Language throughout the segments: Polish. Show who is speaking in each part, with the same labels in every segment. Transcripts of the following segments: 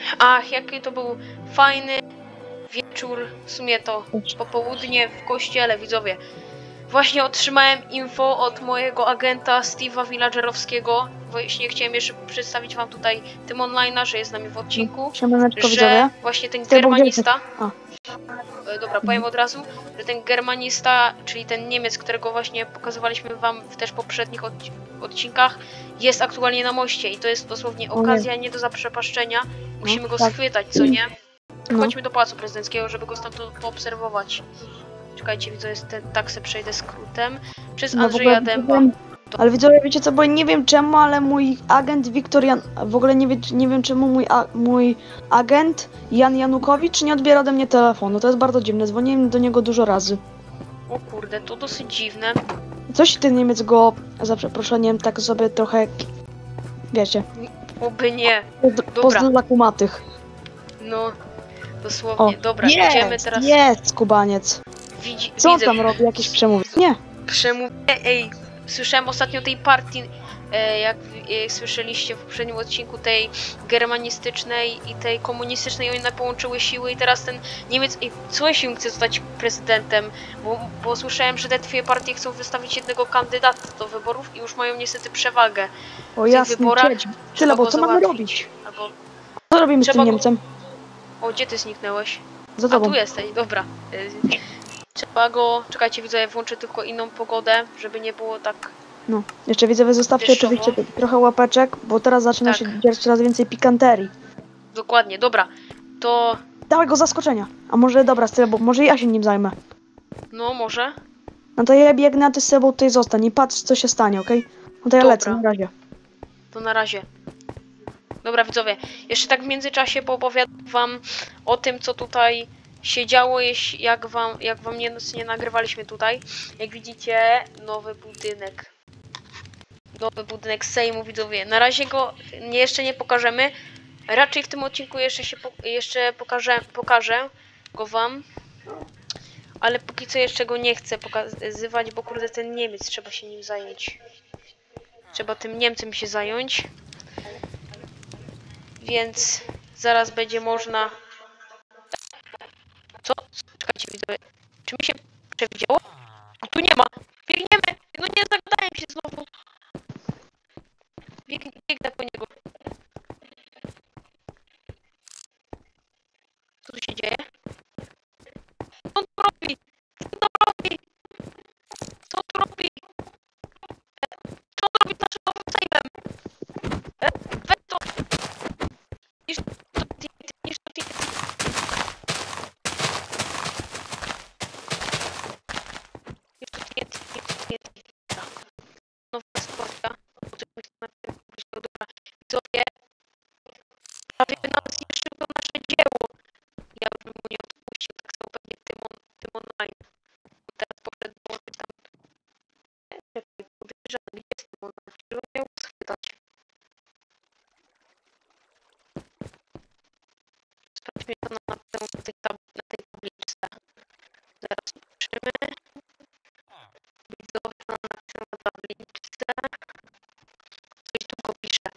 Speaker 1: Ach, jaki to był fajny wieczór, w sumie to popołudnie w kościele, widzowie. Właśnie otrzymałem info od mojego agenta Steve'a Villagerowskiego. Właśnie chciałem jeszcze przedstawić wam tutaj tym online'a, że jest z nami w odcinku.
Speaker 2: Siemaneczko,
Speaker 1: Że
Speaker 2: widzowie.
Speaker 1: właśnie ten germanista...
Speaker 2: A.
Speaker 1: Dobra, powiem od razu, że ten germanista, czyli ten Niemiec, którego właśnie pokazywaliśmy wam w też poprzednich odcinkach, jest aktualnie na moście i to jest dosłownie okazja nie do zaprzepaszczenia. Musimy go schwytać, co nie? Chodźmy do Pałacu Prezydenckiego, żeby go stamtąd poobserwować. Czekajcie, widzę, tak se przejdę skrótem. Przez Andrzeja Dęba.
Speaker 2: Ale widzowie, wiecie co, bo nie wiem czemu, ale mój agent Wiktorian, w ogóle nie wiem czemu mój agent Jan Janukowicz nie odbiera ode mnie telefonu. To jest bardzo dziwne, dzwoniłem do niego dużo razy.
Speaker 1: O kurde, to dosyć dziwne.
Speaker 2: Coś ten Niemiec go, za przeproszeniem, tak sobie trochę, wiecie.
Speaker 1: Oby nie.
Speaker 2: Pozdro dla kumatych.
Speaker 1: No, dosłownie. Dobra,
Speaker 2: jest,
Speaker 1: idziemy teraz.
Speaker 2: Jest, skubaniec. Co on tam robi? Jakieś przemówienie? Nie.
Speaker 1: Przemówienie, ej. Słyszałem ostatnio tej partii, jak słyszeliście w poprzednim odcinku, tej germanistycznej i tej komunistycznej, one połączyły siły i teraz ten Niemiec, co jeśli chce zostać prezydentem, bo słyszałem, że te dwie partie chcą wystawić jednego kandydata do wyborów i już mają niestety przewagę
Speaker 2: O
Speaker 1: w tych
Speaker 2: jasny
Speaker 1: wyborach.
Speaker 2: Tyle, bo co mamy robić?
Speaker 1: Albo...
Speaker 2: Co robimy z tym Niemcem?
Speaker 1: O, gdzie ty zniknęłeś?
Speaker 2: Za tobą.
Speaker 1: A tu jesteś, dobra. Trzeba go... Czekajcie, widzę, włączę tylko inną pogodę, żeby nie było tak...
Speaker 2: No, jeszcze widzowie, zostawcie
Speaker 1: deszczowo.
Speaker 2: oczywiście trochę łapeczek, bo teraz zaczyna się dziać coraz więcej pikanterii.
Speaker 1: Dokładnie, dobra. To...
Speaker 2: Dawaj go zaskoczenia. A może, dobra, Style, bo może ja się nim zajmę.
Speaker 1: No, może.
Speaker 2: No to ja biegnę, a ty z sobą tutaj zostań i patrz, co się stanie, okej? No to ja lecę, na razie.
Speaker 1: To na razie. Dobra, widzowie, jeszcze tak w międzyczasie poopowiadam wam o tym, co tutaj się działo, jak wam nie nagrywaliśmy tutaj. Jak widzicie, nowy budynek. Nowy budynek Sejmu, widzowie. Na razie go jeszcze nie pokażemy. Raczej w tym odcinku jeszcze pokażę go wam. Ale póki co jeszcze go nie chcę pokazywać, bo kurde, ten Niemiec, trzeba się nim zająć. Trzeba tym Niemcem się zająć. Więc zaraz będzie można... Co? Czekajcie, widzowie. Czy mi się przewidziało? A tu nie ma! Biegniemy! No nie, zagadałem się znowu. Biegnę po niego. Co tu się dzieje? Co on tu robi? Co on tu robi? Co on tu robi? Co on robi z naszym nowym sejmem? Weź to! Niż to nowa sytuacja. Dobra, widzowie, prawie nam zniszczył to nasze dzieło. Ja bym mu nie odpuścił, tak samo pewnie tym online. Bo teraz poszedł dołączyć tam. Podejrzewam, gdzie jest tym online, żeby miał schwytać. Sprawdźmy to na tej tabliczce. Zaraz zobaczymy. Widzowie, to napisane na tabliczce. Coś tu go pisze.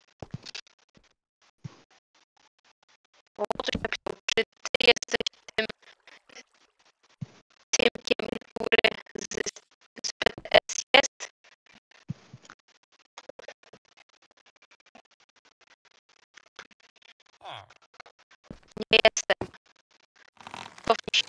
Speaker 1: O, coś napisał. Czy ty jesteś tym Tymkiem, który z PTS jest? Nie jestem. Cofnij się.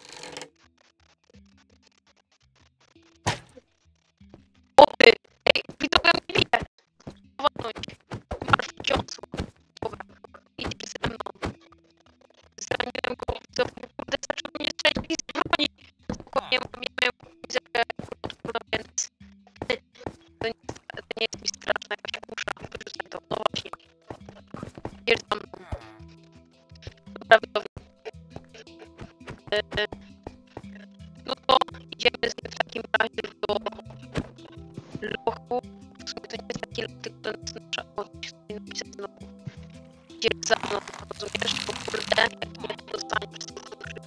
Speaker 1: O ty! Ej, widzowie mnie bije! Walnąć. Masz ciosów. Dobra, idziesz ze mną. Zraniłem go, widzowie, kurde, zaczął mnie strzelić z broni. Spokojnie, miałem widzę, więc to nie jest mi straszne, jakaś musza, wyrzucę to, no właśnie. Idziesz za mną. Dobra, widzowie. No to idziemy z nim w takim razie do lochu. W sumie to nie jest taki loch, tylko to jest nasza napisano. Idziesz za mną, rozumiesz? Bo kurde, jak nie to dostaniesz przez to duży.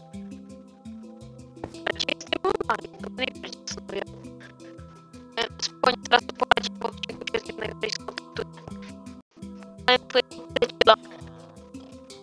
Speaker 1: Gdzie jest tym online? To nie będzie sobie. Spokojnie, teraz to poradzi po odcinku, gdzie z nim najwyżej skontaktuję. Mają twoje przyjaciela.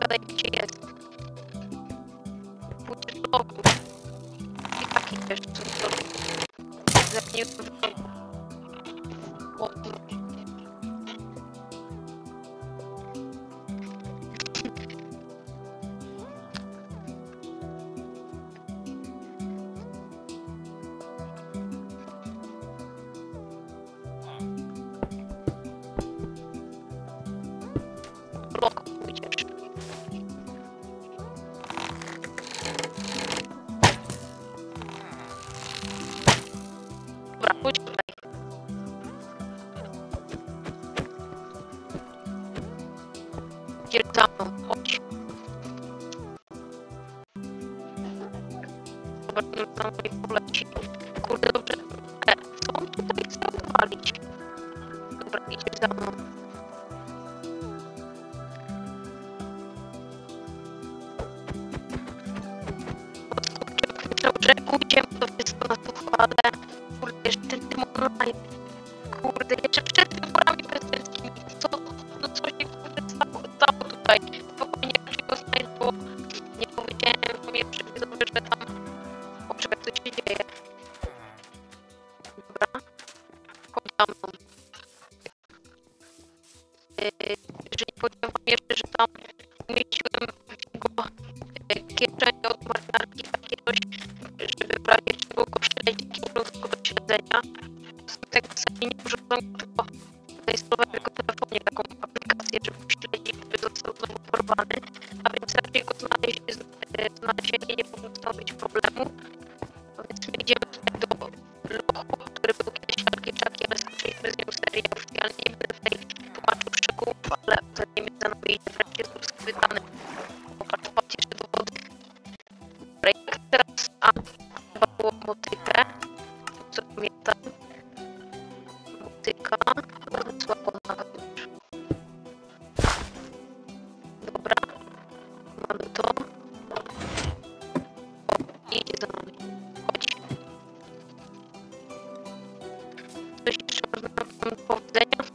Speaker 1: gadaj gdzie jest. Pójdziesz do logu. I tak idziesz, co to zerknij w logu. O, do logu pójdziesz. Dobra, pójdź tutaj. Idziesz za mną, chodź. Dobra, no za mną i poleci. Kurde, dobrze. Co on tutaj chce odwalić? Dobra, idziesz za mną. Dobrze, pójdziemy to wszystko na suchwale. Kurde, jeszcze ten tym online. Kurde, jeszcze przed wyborami prezydenckimi. Co? No co się kurde stało tutaj? Spokojnie, raczej go znajdę, bo nie powiedziałem wam jeszcze widzowie, że tam... O, czekaj, co się dzieje? Dobra. Chodź za mną. Jeżeli powiedziałem wam jeszcze, że tam umieściłem w jego kieszeni od marynarki takie coś, żeby w razie czego go śledzić i urządzą do śledzenia. Tak w zasadzie nie urządzą go, tylko zainstalować w jego telefonie taką aplikację, żeby śledzić, gdyby został znowu porwany. A więc raczej go znalezienie nie powinno stanowić problemu. A więc my idziemy tutaj do lochu, który był kiedyś Czaki, ale skończyliśmy z nią serię oficjalnie. Nie będę tutaj tłumaczył szczegółów, ale ten Niemiec za nami idzie, wreszcie jest już schwytany. Popatrz, patrz jeszcze do wody. Dobra, jak teraz... A, chyba było motykę. Co pamiętam? Motyka. Ale słabo nawet już. Dobra. Mamy to. O, idzie za nami. Chodź. Coś jeszcze można nam do powiedzenia?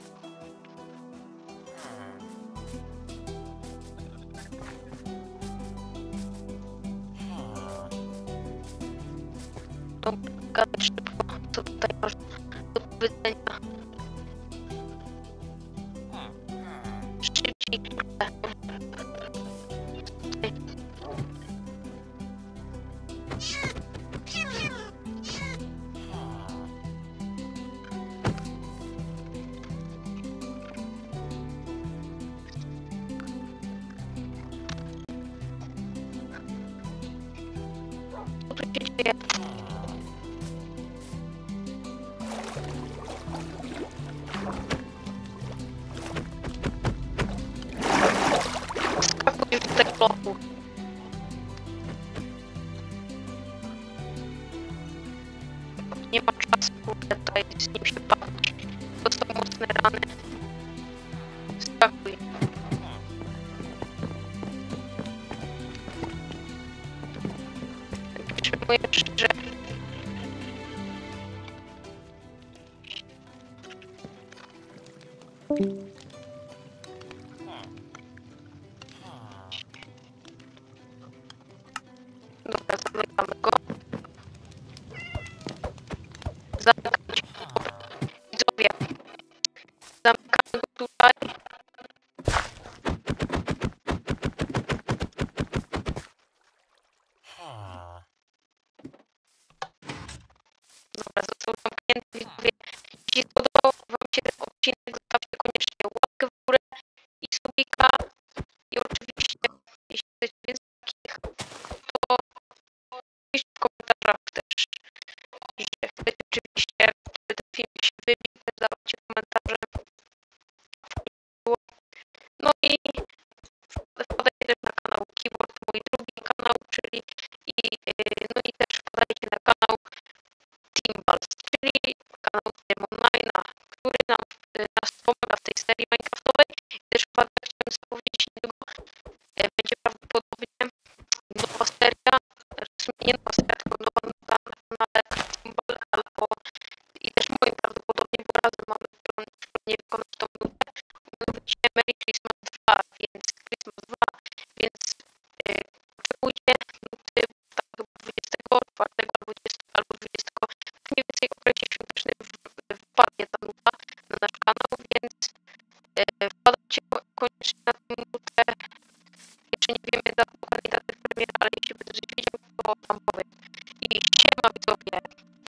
Speaker 1: Dobra, gadaj szybko. Co tutaj masz do powiedzenia? Szybciej, kurde. Tutaj. Co tu się dzieje? Skakuj w tego bloku. Nie ma czasu, kurde, tutaj z nim się bawić. Dostał mocne rany. Skakuj. Przyjmujesz, że... Dobra, zamykamy go. Zamykać. Dobra. Widzowie. Zamykamy go tutaj. Dobra, został zamknięty. Widzowie. Jeśli spodobał wam się ten odcinek, zostawcie koniecznie łapkę w górę i subika. I oczywiście, jeśli chcecie więcej takich, to piszcie w komentarzach też, że chcecie oczywiście, żeby ten filmik się wybił, też dawajcie komentarze. No i wpadajcie też na kanał Keyboard, mój drugi kanał, czyli no i też wpadajcie na kanał Teamballs, czyli kanał Tym Online'a, który nas pomaga w tej serii minecraftowej. I też chciałem zapowiedzieć niedługo, będzie prawdopodobnie nowa seria, nie nowa seria, tylko nowa nuta na kanale Teamball, albo i też moim prawdopodobnie, bo razem mamy wspólnie wykonać tą nutę. Mianowicie Merry Christmas 2, więc Christmas 2 koniecznie